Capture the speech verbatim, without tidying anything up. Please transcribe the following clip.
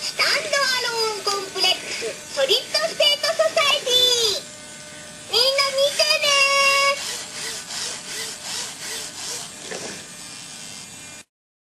スタンドアローンコンプレックスソリッドステ